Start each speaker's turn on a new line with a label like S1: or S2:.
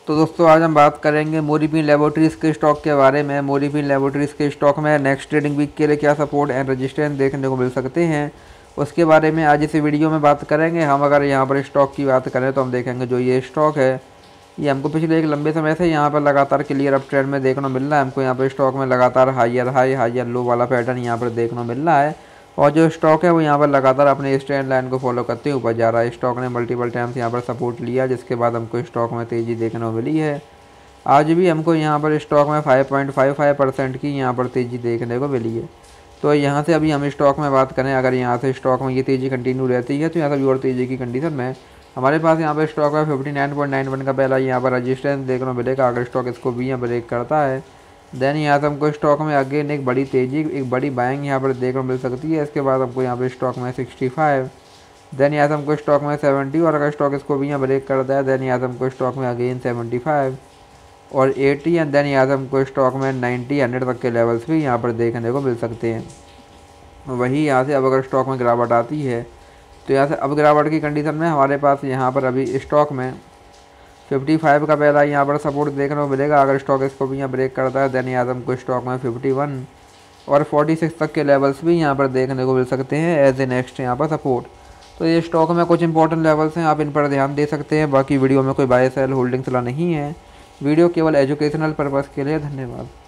S1: तो दोस्तों आज हम बात करेंगे मोरिफिन लैबोरेटरीज के स्टॉक के बारे में। मोरिफिन लैबोरेटरीज के स्टॉक में नेक्स्ट ट्रेडिंग वीक के लिए क्या सपोर्ट एंड रेजिस्टेंस देखने को मिल सकते हैं, उसके बारे में आज इस वीडियो में बात करेंगे। हम अगर यहाँ पर स्टॉक की बात करें तो हम देखेंगे जो ये स्टॉक है ये हमको पिछले एक लंबे समय से यहाँ पर लगातार क्लियर अप ट्रेंड में देखने को मिल रहा है। हमको यहाँ पर स्टॉक में लगातार हायर हाई हायर लो वाला पैटर्न यहाँ पर देखने को मिल रहा है और जो स्टॉक है वो यहाँ पर लगातार अपने इस ट्रेंड लाइन को फॉलो करते हुए ऊपर जा रहा है। स्टॉक ने मल्टीपल टाइम्स यहाँ पर सपोर्ट लिया जिसके बाद हमको स्टॉक में तेज़ी देखने को मिली है। आज भी हमको यहाँ पर स्टॉक में 5.55% की यहाँ पर तेज़ी देखने को मिली है। तो यहाँ से अभी हम स्टॉक में बात करें, अगर यहाँ से स्टॉक में ये तेज़ी कंटिन्यू रहती है तो यहाँ से भी और तेज़ी की कंडीशन में हमारे पास यहाँ पर स्टॉक में 59.91 का पहला यहाँ पर रजिस्टेंस देखने को मिलेगा। अगर स्टॉक इसको भी यहाँ ब्रेक करता है देन यहाँ से हमको स्टॉक में अगेन एक बड़ी तेज़ी एक बड़ी बाइंग यहाँ पर देखने को मिल सकती है। इसके बाद हमको यहाँ पर स्टॉक में 65 देन यहाँ से हमको स्टॉक में 70 और अगर स्टॉक इसको भी यहाँ ब्रेक करता है देन यहाँ से हमको स्टॉक में अगेन 75 और 80 एंड देन यहाँ से हमको स्टॉक में 90 100 तक के लेवल्स भी यहाँ पर देखने को मिल सकते हैं। वही यहाँ से अब अगर स्टॉक में गिरावट आती है तो यहाँ से अब गिरावट की कंडीशन में हमारे पास यहाँ पर अभी स्टॉक में 55 का पहला यहाँ पर सपोर्ट देखने को मिलेगा। अगर स्टॉक इसको भी यहाँ ब्रेक करता है देन यहाँ से हमको स्टॉक में 51 और 46 तक के लेवल्स भी यहाँ पर देखने को मिल सकते हैं एज ए नेक्स्ट यहाँ पर सपोर्ट। तो ये स्टॉक में कुछ इंपॉर्टेंट लेवल्स हैं, आप इन पर ध्यान दे सकते हैं। बाकी वीडियो में कोई बाय सेल होल्डिंग सलाह नहीं है, वीडियो केवल एजुकेशनल पर्पज़ के लिए। धन्यवाद।